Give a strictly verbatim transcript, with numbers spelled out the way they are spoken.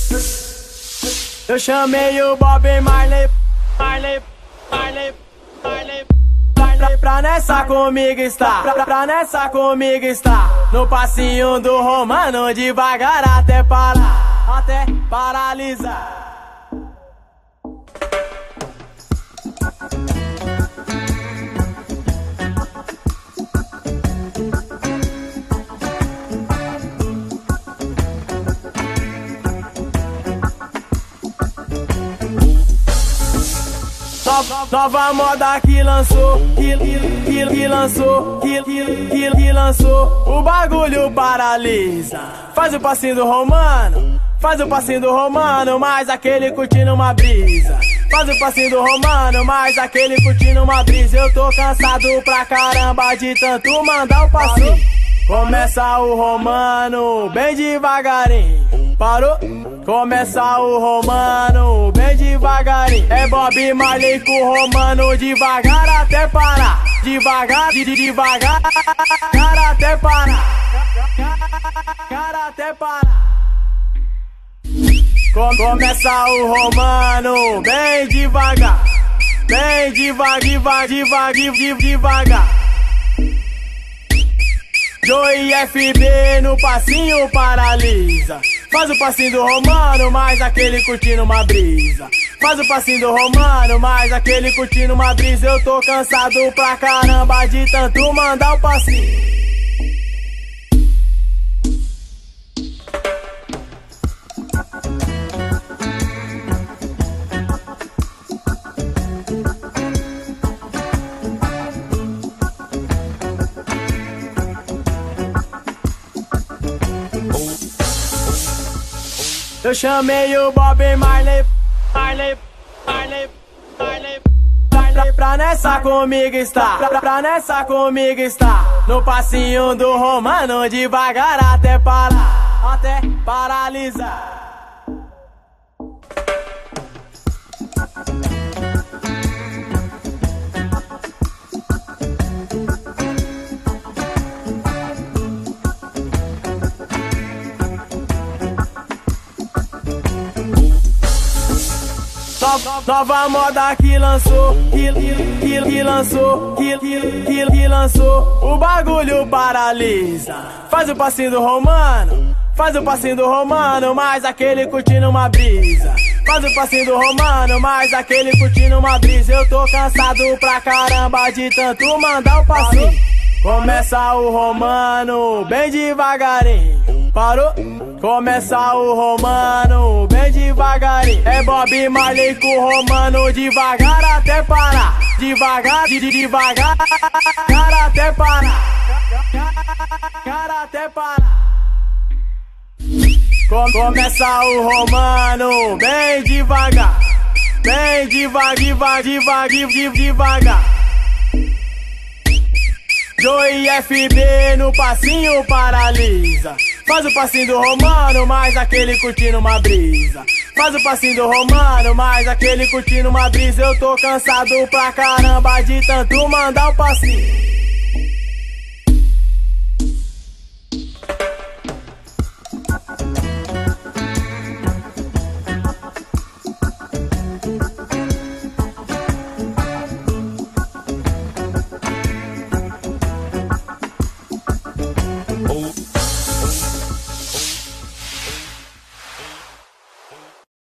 Eu chamei o Bob Marley, Marley, Marley, Marley, Marley pra nessa comigo estar, pra, pra nessa comigo estar. No passinho do Romano, devagar até parar, até paralisar. Nova moda que lançou, que, que, que lançou, que, que, que, que lançou. O bagulho paralisa. Faz o passinho do Romano, faz o passinho do Romano, mais aquele curtindo uma brisa. Faz o passinho do Romano, mais aquele curtindo uma brisa. Eu tô cansado pra caramba de tanto mandar o passinho. Começa o Romano, bem devagarinho. Parou? Começa o Romano, bem devagarinho. É Bob Marley com o Romano, devagar até parar. Devagar, de, de, devagar, cara até parar. Cara até parar. Começa o Romano, bem devagar. Bem devagar, devagar, devagar, devagar. Joey F B no passinho paralisa. Faz o passinho do Romano, mais aquele curtindo uma brisa. Faz o passinho do Romano, mais aquele curtindo uma brisa. Eu tô cansado pra caramba de tanto mandar o passinho. Eu chamei o Bob Marley, Marley, Marley, Marley, Marley pra nessa comigo estar, pra, pra nessa comigo estar. No passinho do Romano, devagar até parar, até paralisar. Nova moda que lançou, que, que, que lançou, que, que, que, que lançou. O bagulho paralisa. Faz o passinho do Romano, faz o passinho do Romano, mais aquele curtindo uma brisa. Faz o passinho do Romano, mais aquele curtindo uma brisa. Eu tô cansado pra caramba de tanto mandar o passinho. Começa o Romano, bem devagarinho. Parou? Começa o Romano, bem devagarinho. É Bob Marley com o Romano, devagar até parar. Devagar, de, de, devagar, cara até parar. Cara até parar. Começa o Romano, bem devagar. Bem devagar, devagar, devagar, devagar. Joey F B no passinho paralisa. Faz o passinho do Romano, mais aquele curtindo uma brisa. Faz o passinho do Romano, mais aquele curtindo uma brisa. Eu tô cansado pra caramba de tanto mandar o passinho.